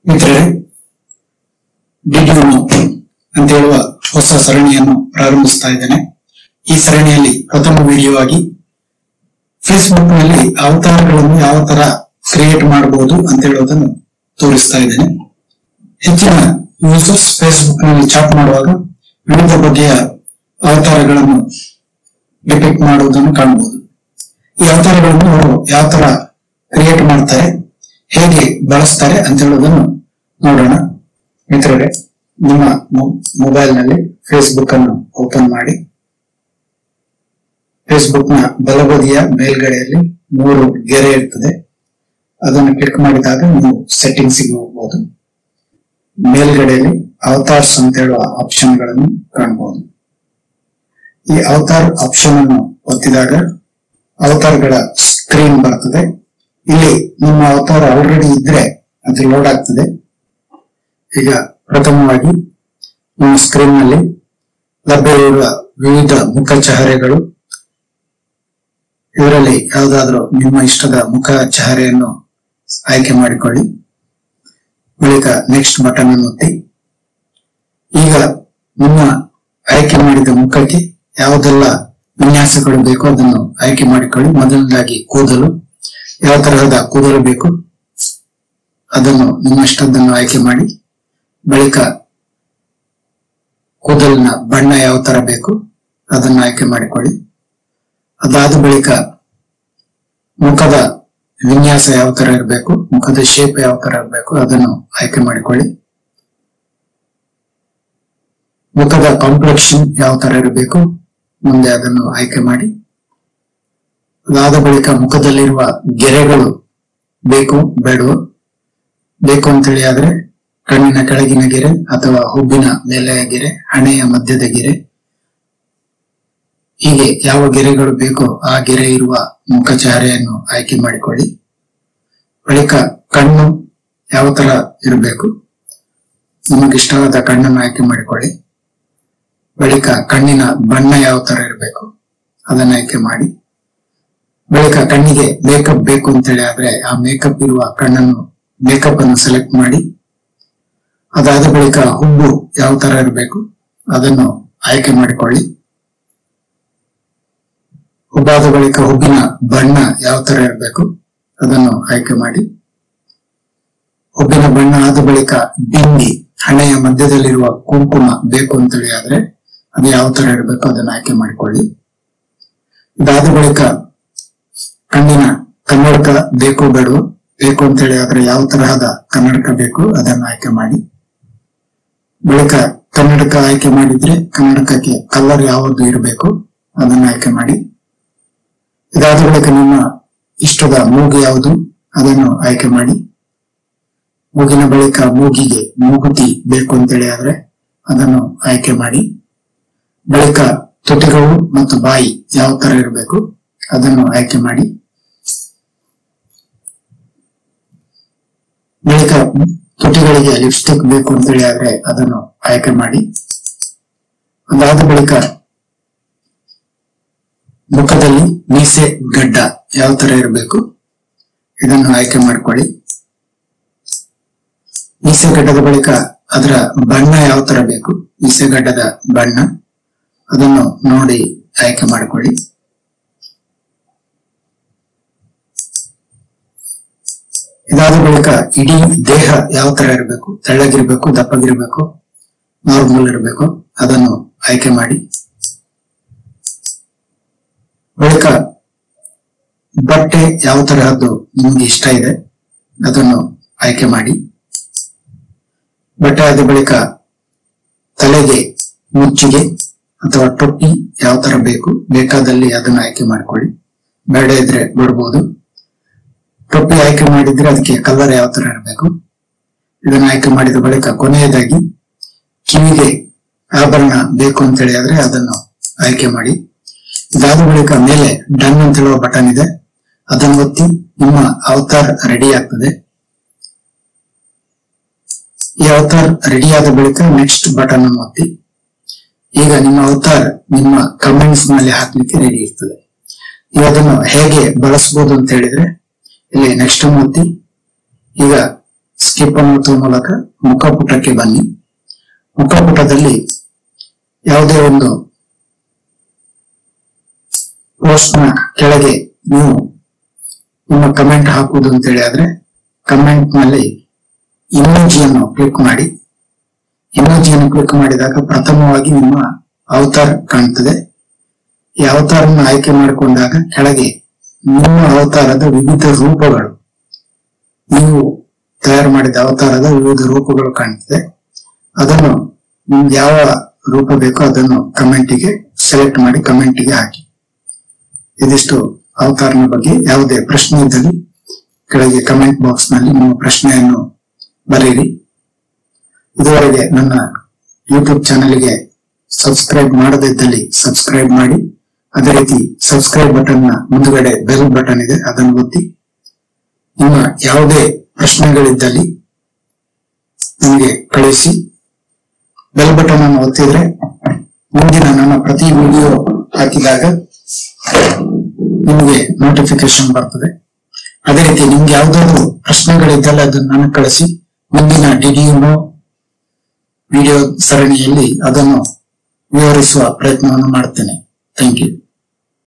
ಮಿತ್ರರೇ, ಡಿಡಿನೋ ಅಂತ ಹೇಳುವ ಹೊಸ ಸರಣಿಯನ್ನು ಪ್ರಾರಂಭಿಸ್ತಾ ಇದ್ದೇನೆ. ಈ ಸರಣಿಯಲ್ಲಿ ಪ್ರಥಮ ವಿಡಿಯೋ ಆಗಿ ಫೇಸ್ಬುಕ್ ನಲ್ಲಿ ಅವತಾರಗಳನ್ನು ಯಾವ ತರ ಕ್ರಿಯೇಟ್ ಮಾಡಬಹುದು ಅಂತ ಹೇಳುವುದನ್ನು ತೋರಿಸ್ತಾ ಇದ್ದೇನೆ. ಹೆಚ್ಚಿನ ಯೂಸರ್ಸ್ ಫೇಸ್ಬುಕ್ ನಲ್ಲಿ ಚಾಟ್ ಮಾಡುವಾಗ ವಿವಿಧ ಬಗೆಯ ಅವತಾರಗಳನ್ನು ಡಿಟೆಕ್ಟ್ ಮಾಡುವುದನ್ನು ಕಾಣಬಹುದು. ಈ ಅವತಾರಗಳನ್ನು ಅವರು ಯಾವ ತರ ಕ್ರಿಯೇಟ್ ಮಾಡ್ತಾರೆ, ಹೇಗೆ ಬಳಸ್ತಾರೆ ಅಂತ ಹೇಳುವುದನ್ನು ನೋಡೋಣ. ಮಿತ್ರರೇ, ನಿಮ್ಮ ಮೊಬೈಲ್ ನಲ್ಲಿ ಫೇಸ್ಬುಕ್ ಅನ್ನು ಓಪನ್ ಮಾಡಿ. ಫೇಸ್ಬುಕ್ ನ ಬಲಬದಿಯ ಮೇಲ್ಗಡೆಯಲ್ಲಿ 3 ಗೆರೆ ಇರ್ತದೆ. ಅದನ್ನು ಕ್ಲಿಕ್ ಮಾಡಿದಾಗ ನೀವು ಸೆಟ್ಟಿಂಗ್ಸ್ ಗೆ ಹೋಗಬಹುದು. ಮೇಲ್ಗಡೆಯಲ್ಲಿ ಅವತಾರ್ಸ್ ಅಂತ ಹೇಳುವ ಆಪ್ಷನ್ ಗಳನ್ನು ಕಾಣಬಹುದು. ಈ ಅವತಾರ್ ಆಪ್ಷನ್ ಅನ್ನು ಒತ್ತಿದಾಗ ಅವತಾರಗಳ ಸ್ಕ್ರೀನ್ ಬರ್ತದೆ. ಇಲ್ಲಿ ನಿಮ್ಮ ಅವತಾರ ಆಲ್ರೆಡಿ ಇದ್ರೆ ಅದು ಲೋಡ್ ಆಗ್ತದೆ. ಈಗ ಪ್ರಥಮವಾಗಿ ನಿಮ್ಮ ಸ್ಕ್ರೀನ್ ನಲ್ಲಿ ಲಭ್ಯವಿರುವ ವಿವಿಧ ಮುಖ ಚಹರೆಗಳು, ಇವರಲ್ಲಿ ಯಾವುದಾದ್ರೂ ನಿಮ್ಮ ಇಷ್ಟದ ಮುಖ ಚಹರೆಯನ್ನು ಆಯ್ಕೆ ಮಾಡಿಕೊಳ್ಳಿ. ಬಳಿಕ ನೆಕ್ಸ್ಟ್ ಬಟನ್ ಅನ್ನು ಒತ್ತಿ. ಈಗ ನಿಮ್ಮ ಆಯ್ಕೆ ಮಾಡಿದ ಮುಖಕ್ಕೆ ಯಾವುದೆಲ್ಲ ವಿನ್ಯಾಸಗಳು ಬೇಕೋ ಅದನ್ನು ಆಯ್ಕೆ ಮಾಡಿಕೊಳ್ಳಿ. ಮೊದಲನೇದಾಗಿ ಕೂದಲು, ಯಾವ ತರಹದ ಕೂದಲು ಬೇಕು ಅದನ್ನು ನಿಮ್ಮಷ್ಟದನ್ನು ಆಯ್ಕೆ ಮಾಡಿ. ಬಳಿಕ ಕೂದಲಿನ ಬಣ್ಣ ಯಾವ ತರ ಬೇಕು ಅದನ್ನು ಆಯ್ಕೆ ಮಾಡಿಕೊಳ್ಳಿ. ಅದಾದ ಬಳಿಕ ಮುಖದ ವಿನ್ಯಾಸ ಯಾವ ತರ ಇರಬೇಕು, ಮುಖದ ಶೇಪ್ ಯಾವ ತರ ಇರಬೇಕು ಅದನ್ನು ಆಯ್ಕೆ ಮಾಡಿಕೊಳ್ಳಿ. ಮುಖದ ಕಾಂಪ್ಲೆಕ್ಷನ್ ಯಾವ ತರ ಇರಬೇಕು ಮುಂದೆ ಅದನ್ನು ಆಯ್ಕೆ ಮಾಡಿ. ಅದಾದ ಬಳಿಕ ಮುಖದಲ್ಲಿರುವ ಗೆರೆಗಳು ಬೇಕು ಬೇಡವೋ, ಬೇಕು ಅಂತೇಳಿ ಆದ್ರೆ ಕಣ್ಣಿನ ಕೆಳಗಿನ ಗೆರೆ ಅಥವಾ ಹುಬ್ಬಿನ ಮೇಲೆಯ ಗೆರೆ, ಹಣೆಯ ಮಧ್ಯದ ಗೆರೆ, ಹೀಗೆ ಯಾವ ಗೆರೆಗಳು ಬೇಕೋ ಆ ಗೆರೆ ಇರುವ ಮುಖ ಚಹರೆಯನ್ನು ಆಯ್ಕೆ ಮಾಡಿಕೊಳ್ಳಿ. ಬಳಿಕ ಕಣ್ಣು ಯಾವ ತರ ಇರಬೇಕು, ನಿಮಗಿಷ್ಟವಾದ ಕಣ್ಣನ್ನು ಆಯ್ಕೆ ಮಾಡಿಕೊಳ್ಳಿ. ಬಳಿಕ ಕಣ್ಣಿನ ಬಣ್ಣ ಯಾವ ತರ ಇರಬೇಕು ಅದನ್ನ ಆಯ್ಕೆ ಮಾಡಿ. ಬಳಿಕ ಕಣ್ಣಿಗೆ ಮೇಕಪ್ ಬೇಕು ಅಂತೇಳಿ ಆದ್ರೆ ಆ ಮೇಕಪ್ ಇರುವ ಕಣ್ಣನ್ನು ಮೇಕಪ್ ಅನ್ನು ಸೆಲೆಕ್ಟ್ ಮಾಡಿ. ಅದಾದ ಬಳಿಕ ಹುಬ್ಬು ಯಾವ ತರ ಇರಬೇಕು ಅದನ್ನು ಆಯ್ಕೆ ಮಾಡಿಕೊಳ್ಳಿ. ಹುಬ್ಬಾದ ಬಳಿಕ ಹುಬ್ಬಿನ ಬಣ್ಣ ಯಾವ ತರ ಇರಬೇಕು ಅದನ್ನು ಆಯ್ಕೆ ಮಾಡಿ. ಹುಬ್ಬಿನ ಬಣ್ಣ ಆದ ಬಳಿಕ ಬಿಂದಿ, ಹಣೆಯ ಮಧ್ಯದಲ್ಲಿರುವ ಕುಂಕುಮ ಬೇಕು ಅಂತೇಳಿ ಆದ್ರೆ ಅದು ಯಾವ ತರ ಇರಬೇಕು ಅದನ್ನು ಆಯ್ಕೆ ಮಾಡಿಕೊಳ್ಳಿ. ಇದಾದ ಬಳಿಕ ಕಣ್ಣಿನ ಕನ್ನಡಕ ಬೇಕು ಬೇಡವೋ, ಬೇಕು ಅಂತೇಳಿ ಆದ್ರೆ ಯಾವ ತರಹದ ಕನ್ನಡಕ ಬೇಕು ಅದನ್ನು ಆಯ್ಕೆ ಮಾಡಿ. ಬಳಿಕ ಕನ್ನಡಕ ಆಯ್ಕೆ ಮಾಡಿದ್ರೆ ಕನ್ನಡಕಕ್ಕೆ ಕಲರ್ ಯಾವುದು ಇರಬೇಕು ಅದನ್ನು ಆಯ್ಕೆ ಮಾಡಿ. ಇದಾದ ಬಳಿಕ ನಿಮ್ಮ ಇಷ್ಟದ ಮೂಗು ಯಾವುದು ಅದನ್ನು ಆಯ್ಕೆ ಮಾಡಿ. ಮೂಗಿನ ಬಳಿಕ ಮೂಗಿಗೆ ಮೂಗುತಿ ಬೇಕು ಅಂತೇಳಿ ಆದ್ರೆ ಅದನ್ನು ಆಯ್ಕೆ ಮಾಡಿ. ಬಳಿಕ ತುಟಿಗಳು ಮತ್ತು ಬಾಯಿ ಯಾವ ತರ ಇರಬೇಕು ಅದನ್ನು ಆಯ್ಕೆ ಮಾಡಿ. ಬಳಿಕ ತುಟಿಗಳಿಗೆ ಲಿಪ್ಸ್ಟಿಕ್ ಬೇಕು ಅಂತೇಳಿ ಆದ್ರೆ ಅದನ್ನು ಆಯ್ಕೆ ಮಾಡಿ. ಅದಾದ ಬಳಿಕ ಮುಖದಲ್ಲಿ ಮೀಸೆ ಗಡ್ಡ ಯಾವ ತರ ಇರಬೇಕು ಇದನ್ನು ಆಯ್ಕೆ ಮಾಡಿಕೊಳ್ಳಿ. ಮೀಸೆ ಗಡ್ಡದ ಬಳಿಕ ಅದರ ಬಣ್ಣ ಯಾವ ತರ ಬೇಕು, ಮೀಸೆ ಗಡ್ಡದ ಬಣ್ಣ ಅದನ್ನು ನೋಡಿ ಆಯ್ಕೆ ಮಾಡಿಕೊಳ್ಳಿ. ಇದಾದ ಬಳಿಕ ಇಡೀ ದೇಹ ಯಾವ ತರ ಇರಬೇಕು, ತೆಳ್ಳಗಿರ್ಬೇಕು, ದಪ್ಪಗಿರ್ಬೇಕು, ನಾರ್ಮಲ್ ಇರಬೇಕು ಅದನ್ನು ಆಯ್ಕೆ ಮಾಡಿ. ಬಳಿಕ ಬಟ್ಟೆ ಯಾವ ತರಹದ್ದು ನಿಮಗೆ ಇಷ್ಟ ಇದೆ ಅದನ್ನು ಆಯ್ಕೆ ಮಾಡಿ. ಬಟ್ಟೆ ಆದ ಬಳಿಕ ತಲೆಗೆ ಮುಚ್ಚಿಗೆ ಅಥವಾ ಟೊಪ್ಪಿ ಯಾವ ತರ ಬೇಕು, ಬೇಕಾದಲ್ಲಿ ಅದನ್ನು ಆಯ್ಕೆ ಮಾಡಿಕೊಳ್ಳಿ. ಬೇಡ ಇದ್ರೆ ಬಿಡಬಹುದು. ಟೊಪ್ಪಿ ಆಯ್ಕೆ ಮಾಡಿದ್ರೆ ಅದಕ್ಕೆ ಕಲರ್ ಯಾವ ತರ ಇರಬೇಕು ಇದನ್ನು ಆಯ್ಕೆ ಮಾಡಿದ ಬಳಿಕ ಕೊನೆಯದಾಗಿ ಕಿವಿಗೆ ಆಭರಣ ಬೇಕು ಅಂತೇಳಿ ಆದ್ರೆ ಅದನ್ನು ಆಯ್ಕೆ ಮಾಡಿ. ಇದಾದ ಬಳಿಕ ಮೇಲೆ ಡನ್ ಅಂತ ಹೇಳುವ ಬಟನ್ ಇದೆ, ಅದನ್ನು ಒತ್ತಿ. ನಿಮ್ಮ ಅವತಾರ್ ರೆಡಿ ಆಗ್ತದೆ. ಈ ಅವತಾರ್ ರೆಡಿ ಆದ ಬಳಿಕ ನೆಕ್ಸ್ಟ್ ಬಟನ್ ಅನ್ನು ಒತ್ತಿ. ಈಗ ನಿಮ್ಮ ಅವತಾರ್ ನಿಮ್ಮ ಕಮೆಂಟ್ಸ್ ನಲ್ಲಿ ಹಾಕ್ಲಿಕ್ಕೆ ರೆಡಿ ಇರ್ತದೆ. ನೀವು ಅದನ್ನು ಹೇಗೆ ಬಳಸಬಹುದು ಅಂತ ಹೇಳಿದ್ರೆ ಇಲ್ಲಿ ನೆಕ್ಸ್ಟ್ ಒತ್ತಿ. ಈಗ ಸ್ಕಿನ್ ಸ್ಕಿಪ್ ಅನ್ನುವ ಮೂಲಕ ಮುಖಪುಟಕ್ಕೆ ಬನ್ನಿ. ಮುಖಪುಟದಲ್ಲಿ ಯಾವುದೇ ಒಂದು ಪೋಸ್ಟ್ ನ ಕೆಳಗೆ ನೀವು ನಿಮ್ಮ ಕಮೆಂಟ್ ಹಾಕುವುದು ಅಂತೇಳಿ ಆದ್ರೆ ಕಮೆಂಟ್ ನಲ್ಲಿ ಇಮೋಜಿಯನ್ನು ಕ್ಲಿಕ್ ಮಾಡಿ. ಇಮೋಜಿಯನ್ನು ಕ್ಲಿಕ್ ಮಾಡಿದಾಗ ಪ್ರಥಮವಾಗಿ ನಿಮ್ಮ ಅವತಾರ ಕಾಣ್ತದೆ. ಈ ಅವತಾರವನ್ನು ಆಯ್ಕೆ ಮಾಡಿಕೊಂಡಾಗ ಕೆಳಗೆ ನಿಮ್ಮ ಅವತಾರದ ವಿವಿಧ ರೂಪಗಳು, ನೀವು ತಯಾರು ಮಾಡಿದ ಅವತಾರದ ವಿವಿಧ ರೂಪಗಳು ಕಾಣ್ತದೆ. ಅದನ್ನು ನಿಮ್ಗೆ ಯಾವ ರೂಪ ಬೇಕೋ ಅದನ್ನು ಕಮೆಂಟಿಗೆ ಸೆಲೆಕ್ಟ್ ಮಾಡಿ ಕಮೆಂಟಿಗೆ ಹಾಕಿ. ಇದಿಷ್ಟು ಅವತಾರನ ಬಗ್ಗೆ. ಯಾವುದೇ ಪ್ರಶ್ನೆ ಇದ್ದಲ್ಲಿ ಕೆಳಗೆ ಕಮೆಂಟ್ ಬಾಕ್ಸ್ ನಲ್ಲಿ ನಿಮ್ಮ ಪ್ರಶ್ನೆಯನ್ನು ಬರೆಯಿರಿ. ಇದುವರೆಗೆ ನನ್ನ ಯೂಟ್ಯೂಬ್ ಚಾನೆಲ್ಗೆ ಸಬ್ಸ್ಕ್ರೈಬ್ ಮಾಡದಿದ್ದಲ್ಲಿ ಸಬ್ಸ್ಕ್ರೈಬ್ ಮಾಡಿ. ಅದೇ ರೀತಿ ಸಬ್ಸ್ಕ್ರೈಬ್ ಬಟನ್ ನ ಮುಂದುಗಡೆ ಬೆಲ್ ಬಟನ್ ಇದೆ, ಅದನ್ನು ಒತ್ತಿ. ನಿಮ್ಮ ಯಾವುದೇ ಪ್ರಶ್ನೆಗಳಿದ್ದಲ್ಲಿ ನಿಮಗೆ ಕಳಿಸಿ. ಬೆಲ್ ಬಟನ್ ಅನ್ನು ಒತ್ತಿದ್ರೆ ಮುಂದಿನ ನನ್ನ ಪ್ರತಿ ವಿಡಿಯೋ ಹಾಕಿದಾಗ ನಿಮಗೆ ನೋಟಿಫಿಕೇಶನ್ ಬರ್ತದೆ. ಅದೇ ರೀತಿ ನಿಮ್ಗೆ ಯಾವ್ದಾದ್ರು ಪ್ರಶ್ನೆಗಳಿದ್ದಲ್ಲಿ ಅದನ್ನು ನನಗೆ ಕಳಿಸಿ. ಮುಂದಿನ ಡಿಡಿನೋ ವಿಡಿಯೋ ಸರಣಿಯಲ್ಲಿ ಅದನ್ನು ವಿವರಿಸುವ ಪ್ರಯತ್ನವನ್ನು ಮಾಡ್ತೇನೆ. Thank you.